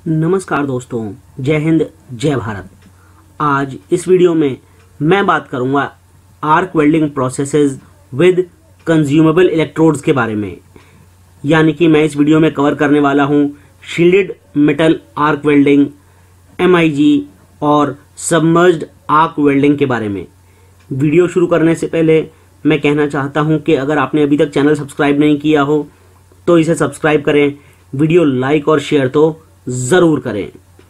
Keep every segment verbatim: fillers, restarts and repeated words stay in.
नमस्कार दोस्तों, जय हिंद जय भारत। आज इस वीडियो में मैं बात करूंगा arc welding processes with consumable electrodes के बारे में। यानी कि मैं इस वीडियो में कवर करने वाला हूं shielded metal arc welding, M I G और सबमर्ज्ड आर्क वेल्डिंग के बारे में। वीडियो शुरू करने से पहले मैं कहना चाहता हूं कि अगर आपने अभी तक चैनल सब्सक्राइब नहीं किया हो तो इसे सब्सक्राइब करें, वीडियो लाइक और शेयर तो जरूर करें।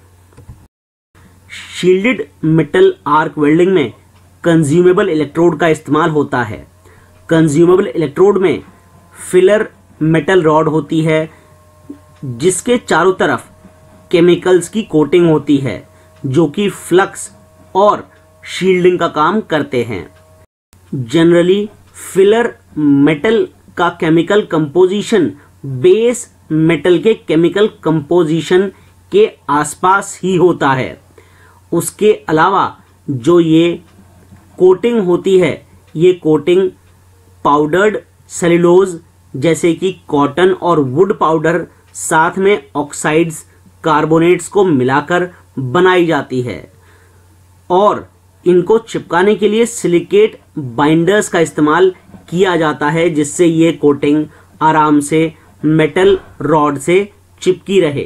शील्डेड मेटल आर्क वेल्डिंग में कंज्यूमेबल इलेक्ट्रोड का इस्तेमाल होता है। कंज्यूमेबल इलेक्ट्रोड में फिलर मेटल रॉड होती है जिसके चारों तरफ केमिकल्स की कोटिंग होती है जो कि फ्लक्स और शील्डिंग का काम करते हैं। जनरली फिलर मेटल का केमिकल कंपोजिशन बेस मेटल के केमिकल कंपोजिशन के आसपास ही होता है। उसके अलावा जो ये कोटिंग होती है, ये कोटिंग पाउडर्ड सेल्यूलोज जैसे कि कॉटन और वुड पाउडर साथ में ऑक्साइड्स कार्बोनेट्स को मिलाकर बनाई जाती है और इनको चिपकाने के लिए सिलिकेट बाइंडर्स का इस्तेमाल किया जाता है जिससे ये कोटिंग आराम से मेटल रॉड से चिपकी रहे।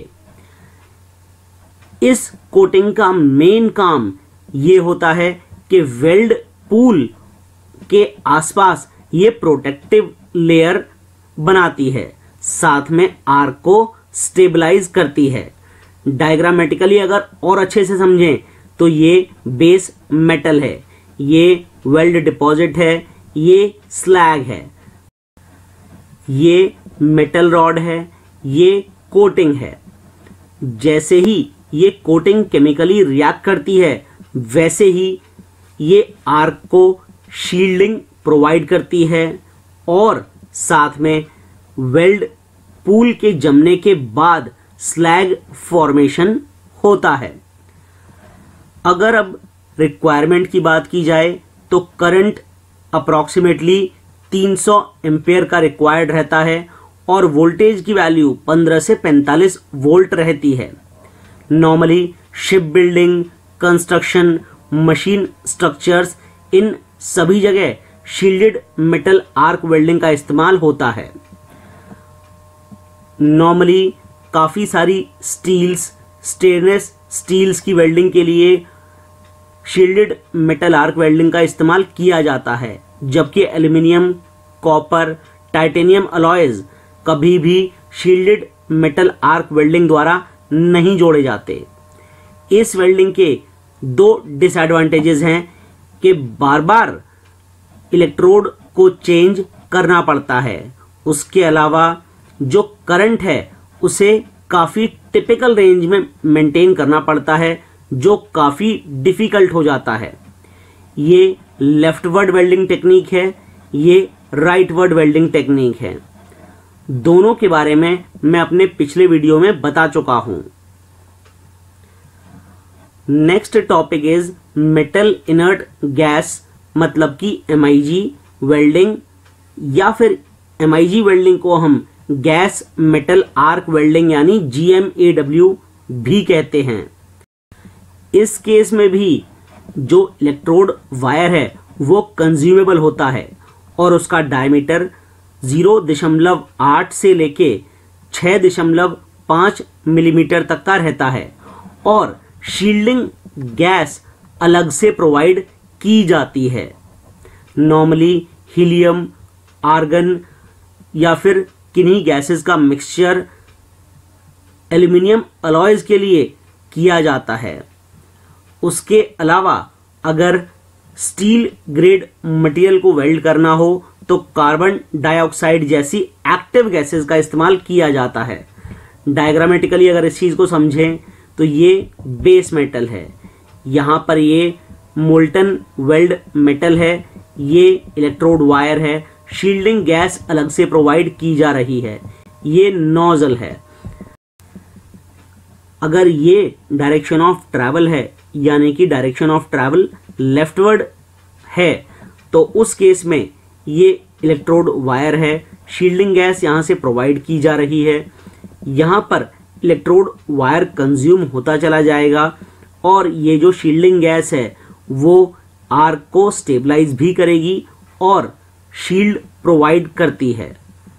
इस कोटिंग का मेन काम ये होता है कि वेल्ड पूल के आसपास ये प्रोटेक्टिव लेयर बनाती है, साथ में आर्क को स्टेबलाइज करती है। डायग्रामेटिकली अगर और अच्छे से समझें तो ये बेस मेटल है, ये वेल्ड डिपॉजिट है, ये स्लैग है, ये मेटल रॉड है, ये कोटिंग है। जैसे ही ये कोटिंग केमिकली रिएक्ट करती है वैसे ही ये आर्क को शील्डिंग प्रोवाइड करती है और साथ में वेल्ड पूल के जमने के बाद स्लैग फॉर्मेशन होता है। अगर अब रिक्वायरमेंट की बात की जाए तो करंट अप्रॉक्सीमेटली तीन सौ एम्पेयर का रिक्वायर्ड रहता है और वोल्टेज की वैल्यू पंद्रह से पैंतालीस वोल्ट रहती है। Normally ship building, construction, machine structures, इन सभी जगह शील्डेड मेटल आर्क वेल्डिंग का इस्तेमाल होता है। नॉर्मली काफी सारी स्टील्स, स्टेनलेस स्टील्स की वेल्डिंग के लिए शील्डेड मेटल आर्क वेल्डिंग का इस्तेमाल किया जाता है, जबकि एल्यूमिनियम, कॉपर, टाइटेनियम अलॉयज कभी भी शील्डेड मेटल आर्क वेल्डिंग द्वारा नहीं जोड़े जाते। इस वेल्डिंग के दो डिसएडवांटेजेस हैं कि बार बार इलेक्ट्रोड को चेंज करना पड़ता है। उसके अलावा जो करंट है उसे काफी टिपिकल रेंज में मेंटेन करना पड़ता है जो काफी डिफिकल्ट हो जाता है। ये लेफ्टवर्ड वेल्डिंग टेक्निक है, ये राइटवर्ड वेल्डिंग टेक्निक है। दोनों के बारे में मैं अपने पिछले वीडियो में बता चुका हूं। Next topic is metal inert gas, मतलब कि एम आई जी वेल्डिंग, या फिर एम आई जी वेल्डिंग को हम गैस मेटल आर्क वेल्डिंग यानी जी एम ए डब्ल्यू भी कहते हैं। इस केस में भी जो इलेक्ट्रोड वायर है वो कंज्यूमेबल होता है और उसका डायमीटर जीरो दशमलव आठ से लेके छह दशमलव पांच मिलीमीटर तक का रहता है और शील्डिंग गैस अलग से प्रोवाइड की जाती है। नॉर्मली हीलियम, आर्गन या फिर किन्हीं गैसेस का मिक्सचर एल्यूमिनियम अलॉयज के लिए किया जाता है। उसके अलावा अगर स्टील ग्रेड मटेरियल को वेल्ड करना हो तो कार्बन डाइऑक्साइड जैसी एक्टिव गैसेस का इस्तेमाल किया जाता है। डायग्रामेटिकली अगर इस चीज को समझें तो ये बेस मेटल है, यहां पर ये मोल्टन वेल्ड मेटल है, ये इलेक्ट्रोड वायर है, शील्डिंग गैस अलग से प्रोवाइड की जा रही है, ये नोजल है। अगर ये डायरेक्शन ऑफ ट्रैवल है यानी कि डायरेक्शन ऑफ ट्रैवल लेफ्टवर्ड है तो उस केस में ये इलेक्ट्रोड वायर है, शील्डिंग गैस यहां से प्रोवाइड की जा रही है। यहां पर इलेक्ट्रोड वायर कंज्यूम होता चला जाएगा और ये जो शील्डिंग गैस है वो आर्क को स्टेबलाइज भी करेगी और शील्ड प्रोवाइड करती है।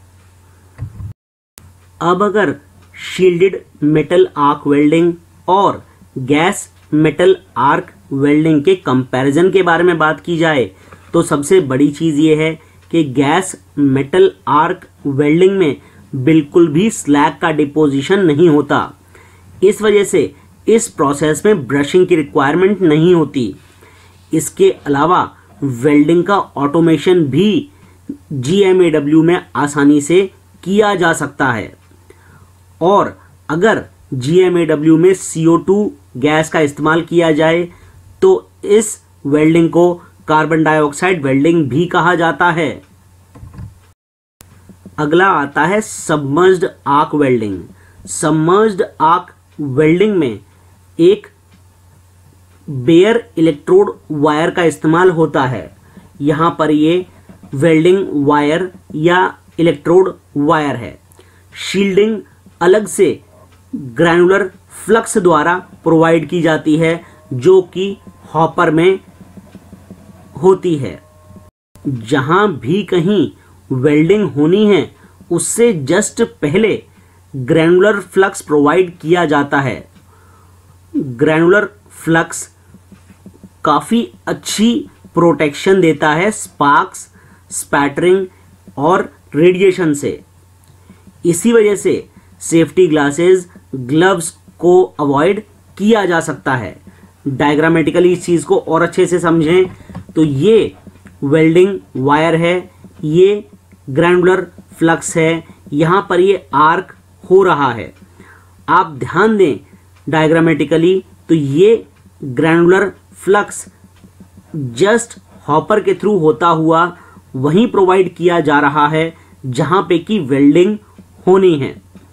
अब अगर शील्डेड मेटल आर्क वेल्डिंग और गैस मेटल आर्क वेल्डिंग के कंपैरिजन के बारे में बात की जाए तो सबसे बड़ी चीज ये है कि गैस मेटल आर्क वेल्डिंग में बिल्कुल भी स्लैग का डिपोजिशन नहीं होता। इस वजह से इस प्रोसेस में ब्रशिंग की रिक्वायरमेंट नहीं होती। इसके अलावा वेल्डिंग का ऑटोमेशन भी जी एम ए डब्ल्यू में आसानी से किया जा सकता है और अगर जी एम ए डब्ल्यू में सी ओ टू गैस का इस्तेमाल किया जाए तो इस वेल्डिंग को कार्बन डाइऑक्साइड वेल्डिंग भी कहा जाता है। अगला आता है submerged arc welding. Submerged arc welding में एक बेयर इलेक्ट्रोड वायर का इस्तेमाल होता है। यहां पर ये वेल्डिंग वायर या इलेक्ट्रोड वायर है। शील्डिंग अलग से ग्रैनुलर फ्लक्स द्वारा प्रोवाइड की जाती है जो कि हॉपर में होती है। जहां भी कहीं वेल्डिंग होनी है उससे जस्ट पहले ग्रैनुलर फ्लक्स प्रोवाइड किया जाता है। ग्रैनुलर फ्लक्स काफी अच्छी प्रोटेक्शन देता है स्पार्क्स, स्पैटरिंग और रेडिएशन से। इसी वजह से सेफ्टी ग्लासेस, ग्लव्स को अवॉइड किया जा सकता है। डायग्रामेटिकली इस चीज को और अच्छे से समझें तो ये वेल्डिंग वायर है, ये ग्रैनुलर फ्लक्स है, यहां पर ये आर्क हो रहा है। आप ध्यान दें डायग्रामेटिकली तो ये ग्रैनुलर फ्लक्स जस्ट हॉपर के थ्रू होता हुआ वहीं प्रोवाइड किया जा रहा है जहां पे की वेल्डिंग होनी है।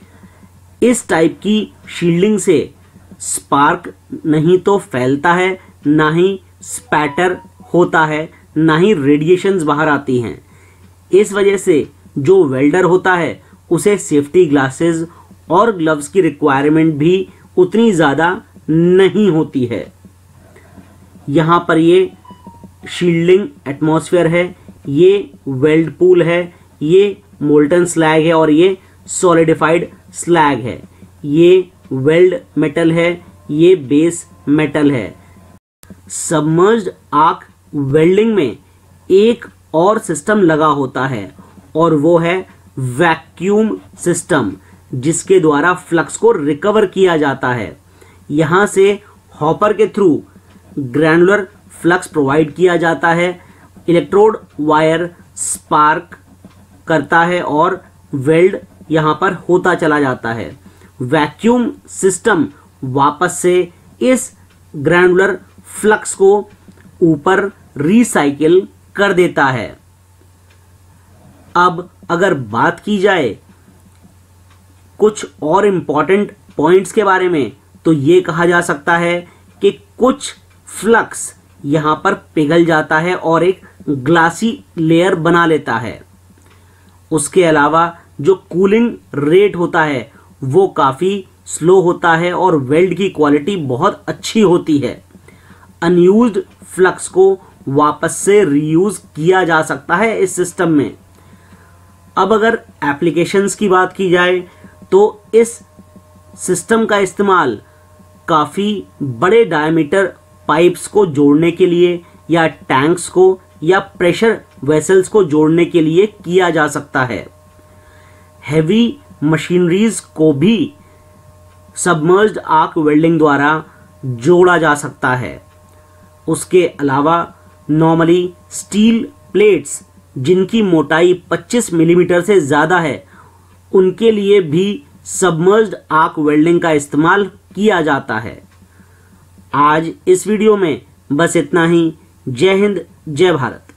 इस टाइप की शील्डिंग से स्पार्क नहीं तो फैलता है, ना ही स्पैटर होता है, ना ही रेडिएशंस बाहर आती हैं। इस वजह से जो वेल्डर होता है उसे सेफ्टी ग्लासेस और ग्लव्स की रिक्वायरमेंट भी उतनी ज्यादा नहीं होती है। यहां पर ये शील्डिंग एटमॉस्फेयर है, ये वेल्ड पूल है, ये मोल्टन स्लैग है और ये सॉलिडिफाइड स्लैग है। ये वेल्ड मेटल है, ये बेस मेटल है। सबमर्ज्ड आर्क वेल्डिंग में एक और सिस्टम लगा होता है और वो है वैक्यूम सिस्टम, जिसके द्वारा फ्लक्स को रिकवर किया जाता है। यहां से हॉपर के थ्रू ग्रैनुलर फ्लक्स प्रोवाइड किया जाता है, इलेक्ट्रोड वायर स्पार्क करता है और वेल्ड यहां पर होता चला जाता है। वैक्यूम सिस्टम वापस से इस ग्रैनुलर फ्लक्स को ऊपर रिसाइकिल कर देता है। अब अगर बात की जाए कुछ और इंपॉर्टेंट पॉइंट्स के बारे में तो ये कहा जा सकता है कि कुछ फ्लक्स यहां पर पिघल जाता है और एक ग्लासी लेयर बना लेता है। उसके अलावा जो कूलिंग रेट होता है वो काफी स्लो होता है और वेल्ड की क्वालिटी बहुत अच्छी होती है। अनयूज्ड फ्लक्स को वापस से रीयूज किया जा सकता है इस सिस्टम में। अब अगर एप्लीकेशंस की बात की जाए तो इस सिस्टम का इस्तेमाल काफी बड़े डायमीटर पाइप्स को जोड़ने के लिए या टैंक्स को या प्रेशर वेसल्स को जोड़ने के लिए किया जा सकता है। हेवी मशीनरीज को भी सबमर्ज्ड आर्क वेल्डिंग द्वारा जोड़ा जा सकता है। उसके अलावा नॉर्मली स्टील प्लेट्स जिनकी मोटाई पच्चीस मिलीमीटर से ज्यादा है उनके लिए भी सबमर्ज्ड आर्क वेल्डिंग का इस्तेमाल किया जाता है। आज इस वीडियो में बस इतना ही। जय हिंद, जय भारत।